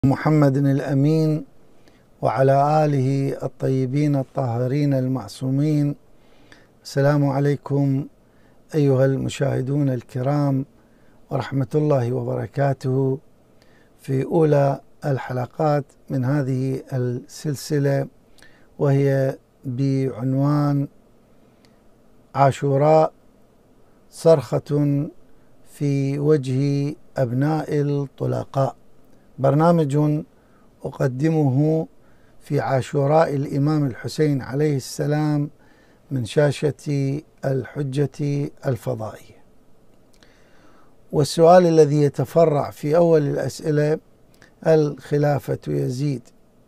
محمد الأمين وعلى آله الطيبين الطاهرين المعصومين. السلام عليكم أيها المشاهدون الكرام ورحمة الله وبركاته، في أولى الحلقات من هذه السلسلة، وهي بعنوان عاشوراء صرخة في وجه أبناء الطلقاء، برنامج أقدمه في عاشوراء الإمام الحسين عليه السلام من شاشة الحجة الفضائية. والسؤال الذي يتفرع في أول الأسئلة: الخلافة يزيد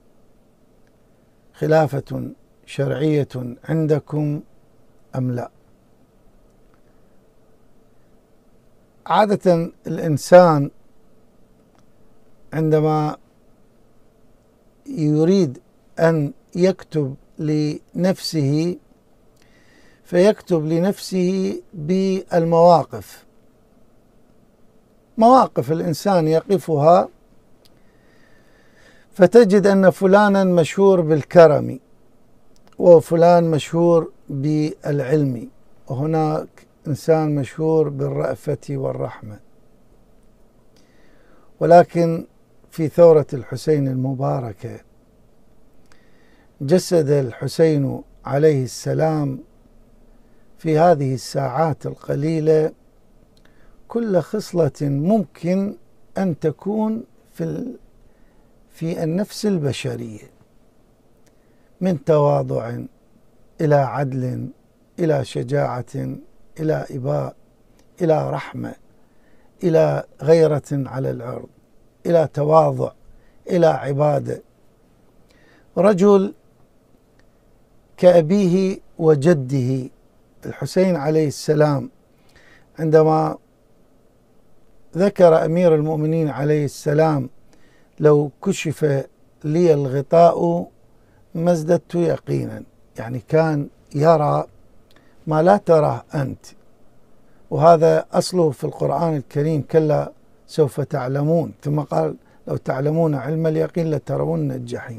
خلافة شرعية عندكم أم لا؟ عادة الإنسان عندما يريد أن يكتب لنفسه فيكتب لنفسه بالمواقف، مواقف الإنسان يقفها، فتجد أن فلانا مشهور بالكرم، وفلان مشهور بالعلم، وهناك إنسان مشهور بالرأفة والرحمة. ولكن في ثورة الحسين المباركة جسد الحسين عليه السلام في هذه الساعات القليلة كل خصلة ممكن أن تكون في النفس البشرية، من تواضع إلى عدل إلى شجاعة إلى إباء إلى رحمة إلى غيرة على العرض إلى تواضع إلى عبادة. رجل كأبيه وجده الحسين عليه السلام، عندما ذكر أمير المؤمنين عليه السلام: لو كشف لي الغطاء ما ازددت يقينا، يعني كان يرى ما لا تراه أنت، وهذا أصله في القرآن الكريم: كلا سوف تعلمون، ثم قال: لو تعلمون علم اليقين لترون الجحيم.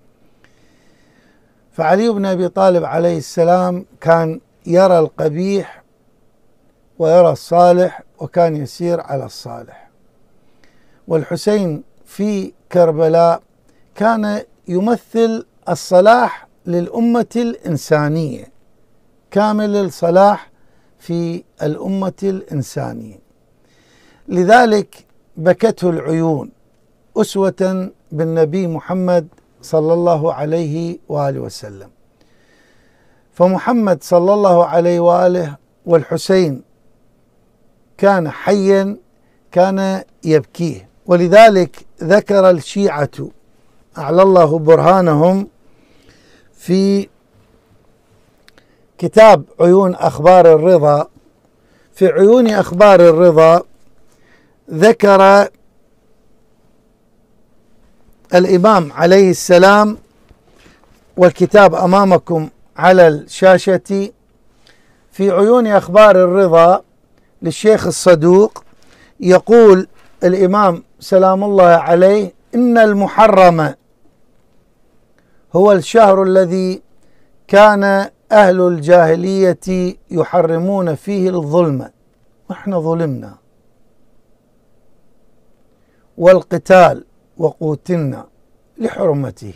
فعلي بن أبي طالب عليه السلام كان يرى القبيح ويرى الصالح، وكان يسير على الصالح. والحسين في كربلاء كان يمثل الصلاح للأمة الإنسانية، كامل الصلاح في الأمة الإنسانية. لذلك بكته العيون أسوة بالنبي محمد صلى الله عليه وآله وسلم. فمحمد صلى الله عليه وآله والحسين كان حيا كان يبكيه، ولذلك ذكر الشيعة أعلى الله برهانهم في كتاب عيون أخبار الرضا. في عيون أخبار الرضا ذكر الإمام عليه السلام، والكتاب أمامكم على الشاشة، في عيون أخبار الرضا للشيخ الصدوق، يقول الإمام سلام الله عليه: إن المحرم هو الشهر الذي كان أهل الجاهلية يحرمون فيه الظلم، ونحن ظلمنا، والقتال، وقوتلنا لحرمته،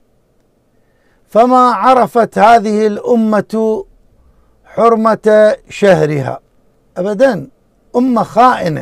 فما عرفت هذه الأمة حرمة شهرها أبدا، أمة خائنة،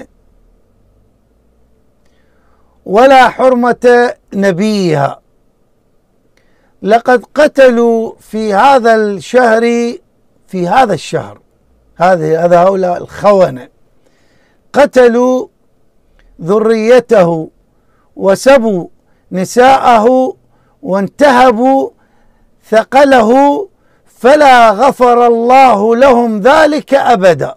ولا حرمة نبيها. لقد قتلوا في هذا الشهر، في هذا الشهر، هؤلاء الخونة قتلوا ذريته وسبوا نساءه وانتهبوا ثقله، فلا غفر الله لهم ذلك أبدا.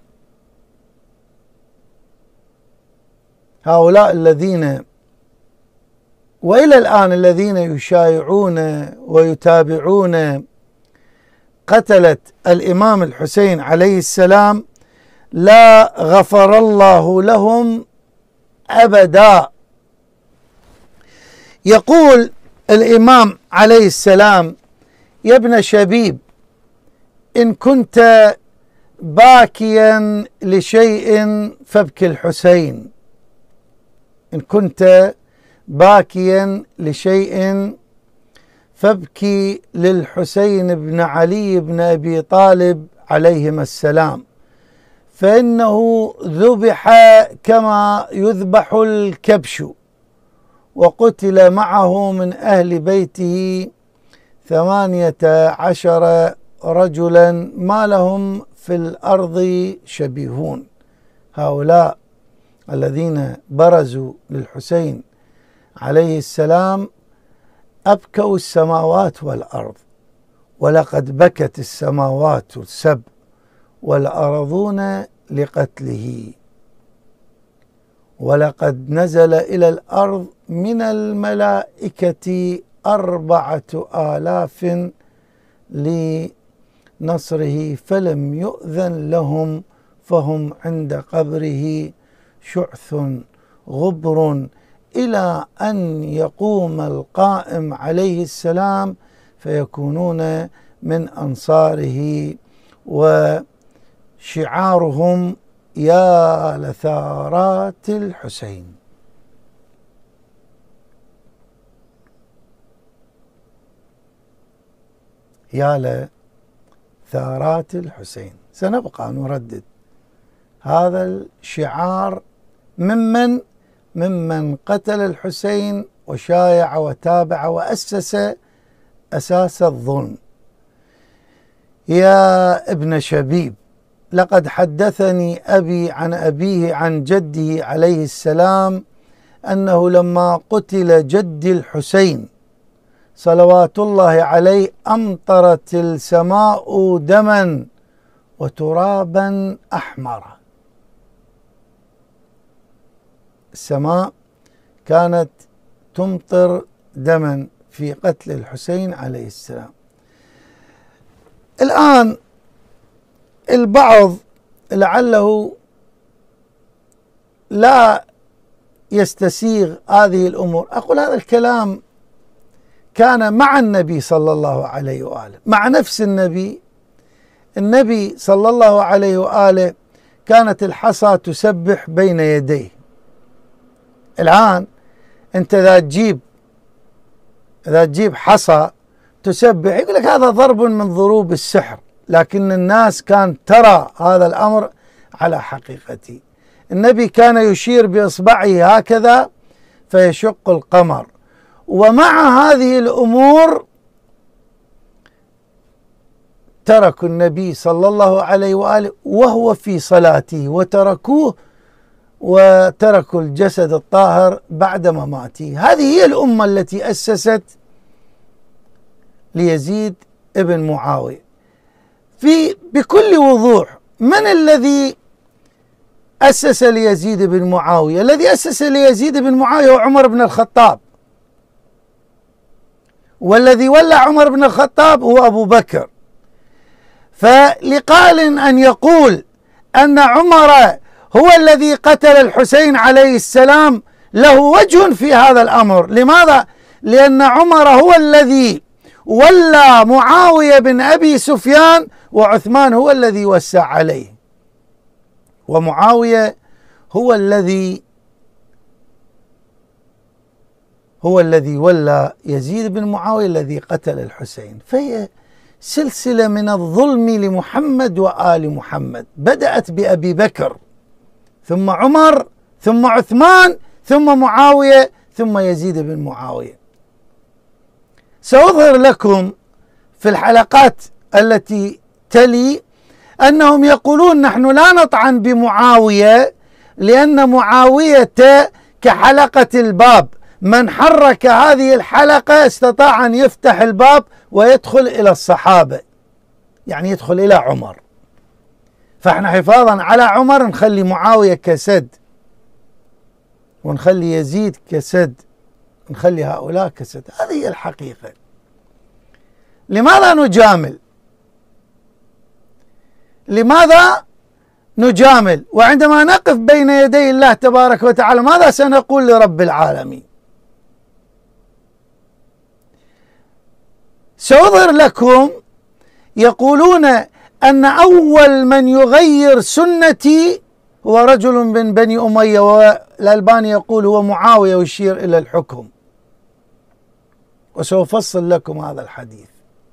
هؤلاء الذين وإلى الآن الذين يشايعون ويتابعون قتلة الإمام الحسين عليه السلام لا غفر الله لهم أبدا. يقول الإمام عليه السلام: يا ابن شبيب، إن كنت باكيا لشيء فابكي الحسين. إن كنت باكيا لشيء فابكي للحسين بن علي بن أبي طالب عليهما السلام، فإنه ذبح كما يذبح الكبش، وقتل معه من أهل بيته 18 رجلا ما لهم في الأرض شبيهون. هؤلاء الذين برزوا للحسين عليه السلام أبكوا السماوات والأرض، ولقد بكت السماوات السبع والأرضون لقتله، ولقد نزل إلى الأرض من الملائكة 4000 لنصره فلم يؤذن لهم، فهم عند قبره شعث غبر، إلى أن يقوم القائم عليه السلام فيكونون من أنصاره، وشعارهم: يا لثارات الحسين. يا لثارات الحسين. سنبقى نردد هذا الشعار ممن قتل الحسين وشايع وتابع وأسس أساس الظلم. يا ابن شبيب، لقد حدثني أبي عن أبيه عن جده عليه السلام أنه لما قتل جدي الحسين صلوات الله عليه أمطرت السماء دما وترابا أحمر. السماء كانت تمطر دما في قتل الحسين عليه السلام. الآن البعض لعله لا يستسيغ هذه الأمور. أقول هذا الكلام كان مع النبي صلى الله عليه وآله، مع نفس النبي صلى الله عليه وآله كانت الحصى تسبح بين يديه. الآن أنت إذا تجيب حصى تسبح يقول لك هذا ضرب من ضروب السحر، لكن الناس كانت ترى هذا الأمر على حقيقته. النبي كان يشير بإصبعه هكذا فيشق القمر. ومع هذه الأمور تركوا النبي صلى الله عليه وآله وهو في صلاته، وتركوا الجسد الطاهر بعد مماته. هذه هي الأمة التي أسست ليزيد ابن معاوية. بكل وضوح من الذي أسس ليزيد بن معاوية؟ الذي أسس ليزيد بن معاوية هو عمر بن الخطاب، والذي ولى عمر بن الخطاب هو أبو بكر. فلقال أن يقول أن عمر هو الذي قتل الحسين عليه السلام له وجه في هذا الأمر. لماذا؟ لأن عمر هو الذي ولى معاوية بن أبي سفيان، وعثمان هو الذي وسع عليه، ومعاوية هو الذي ولى يزيد بن معاوية الذي قتل الحسين. فهي سلسلة من الظلم لمحمد وآل محمد، بدأت بأبي بكر ثم عمر ثم عثمان ثم معاوية ثم يزيد بن معاوية. سأظهر لكم في الحلقات التي تلي أنهم يقولون نحن لا نطعن بمعاوية لأن معاوية كحلقة الباب، من حرك هذه الحلقة استطاع أن يفتح الباب ويدخل إلى الصحابة، يعني يدخل إلى عمر. فاحنا حفاظا على عمر نخلي معاوية كسد، ونخلي يزيد كسد، نخلي هؤلاء كسد. هذه هي الحقيقة. لماذا نجامل؟ لماذا نجامل؟ وعندما نقف بين يدي الله تبارك وتعالى ماذا سنقول لرب العالمين؟ سأظهر لكم يقولون أن أول من يغير سنتي هو رجل من بني أمية، والألباني يقول هو معاوية ويشير إلى الحكم، وسأفصل لكم هذا الحديث.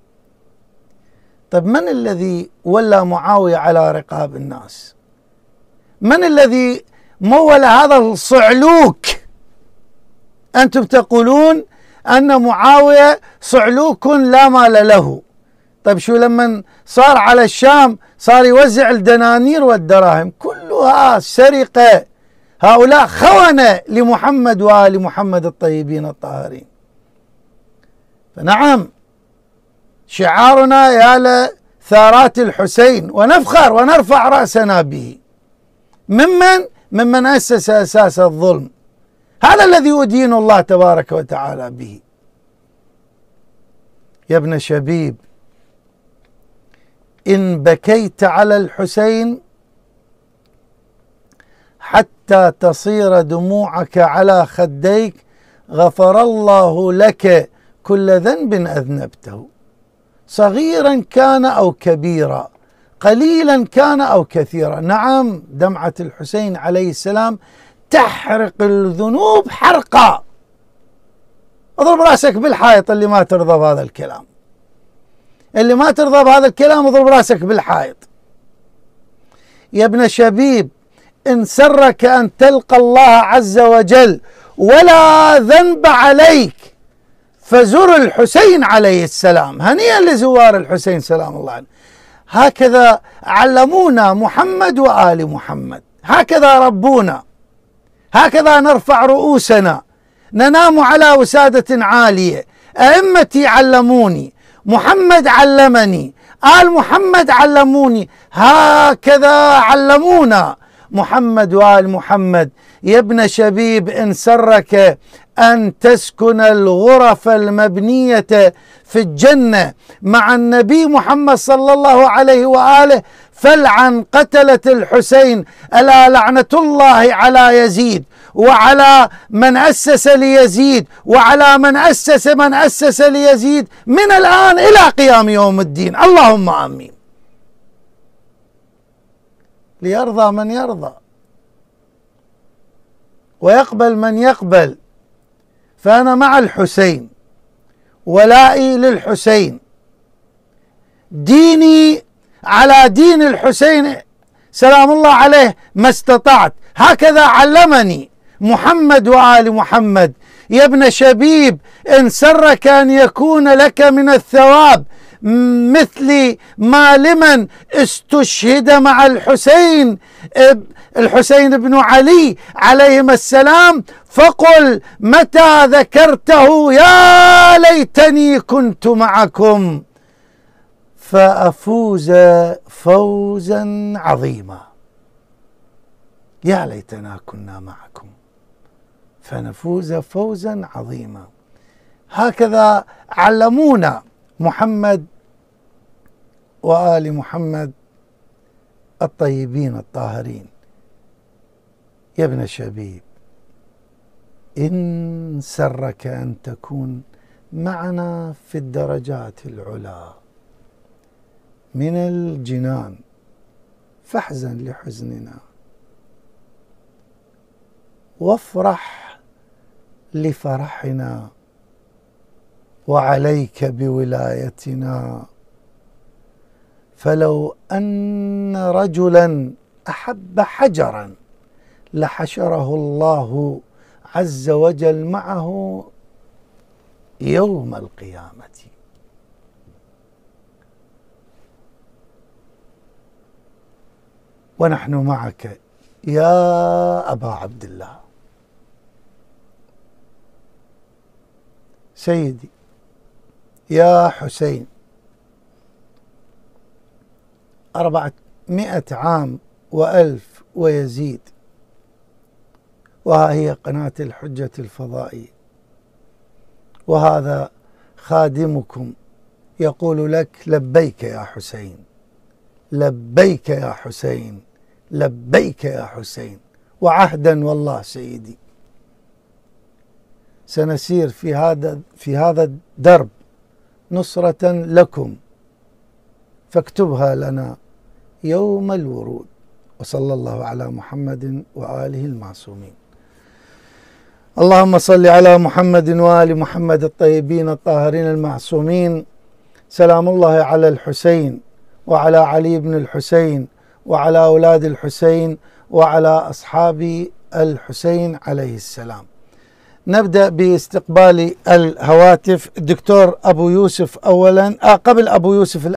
طيب من الذي ولى معاوية على رقاب الناس؟ من الذي مول هذا الصعلوك؟ أنتم تقولون أن معاوية صعلوك لا مال له. طيب شو لما صار على الشام صار يوزع الدنانير والدراهم؟ كلها سرقة. هؤلاء خونة لمحمد وآل محمد الطيبين الطاهرين. فنعم شعارنا يا لثارات الحسين، ونفخر ونرفع رأسنا به. ممن أسس أساس الظلم. هذا الذي أدين الله تبارك وتعالى به. يا ابن شبيب، إن بكيت على الحسين حتى تصير دموعك على خديك غفر الله لك كل ذنب أذنبته، صغيرا كان أو كبيرا، قليلا كان أو كثيرا. نعم دمعة الحسين عليه السلام تحرق الذنوب حرقا. اضرب راسك بالحائط اللي ما ترضى بهذا الكلام، اللي ما ترضى بهذا الكلام اضرب راسك بالحائط. يا ابن شبيب، إن سرك أن تلقى الله عز وجل ولا ذنب عليك فزر الحسين عليه السلام. هنيئا لزوار الحسين سلام الله عليه. هكذا علمونا محمد وآل محمد، هكذا ربونا، هكذا نرفع رؤوسنا، ننام على وسادة عالية. أئمتي علموني، محمد علمني، آل محمد علموني، هكذا علمونا محمد وآل محمد. يا ابن شبيب، إن سرك أن تسكن الغرف المبنية في الجنة مع النبي محمد صلى الله عليه وآله فلعن قتلة الحسين. ألا لعنة الله على يزيد وعلى من أسس ليزيد وعلى من أسس ليزيد من الآن إلى قيام يوم الدين. اللهم آمين. ليرضى من يرضى ويقبل من يقبل. فأنا مع الحسين، ولائي للحسين، ديني على دين الحسين سلام الله عليه ما استطعت. هكذا علمني محمد وآل محمد. يا ابن شبيب، إن سرك أن يكون لك من الثواب مثل ما لمن استشهد مع الحسين بن علي عليهما السلام، فقل متى ذكرته يا ليتني كنت معكم فأفوز فوزا عظيما. يا ليتنا كنا معكم فنفوز فوزا عظيما. هكذا علمونا محمد وآل محمد الطيبين الطاهرين. يا ابن شبيب، إن سرك أن تكون معنا في الدرجات العلى من الجنان فاحزن لحزننا وافرح لفرحنا وعليك بولايتنا. فلو أن رجلا أحب حجرا لحشره الله عز وجل معه يوم القيامة. ونحن معك يا أبا عبد الله. سيدي يا حسين، 400 عام وألف ويزيد، وها هي قناة الحجة الفضائية، وهذا خادمكم يقول لك لبيك يا حسين، لبيك يا حسين، لبيك يا حسين. وعهدا والله سيدي سنسير في هذا الدرب نصرة لكم فاكتبها لنا يوم الورود. وصلى الله على محمد وآله المعصومين. اللهم صل على محمد وآل محمد الطيبين الطاهرين المعصومين. سلام الله على الحسين وعلى علي بن الحسين وعلى أولاد الحسين وعلى أصحاب الحسين عليه السلام. نبدأ باستقبال الهواتف. الدكتور أبو يوسف أولا، قبل أبو يوسف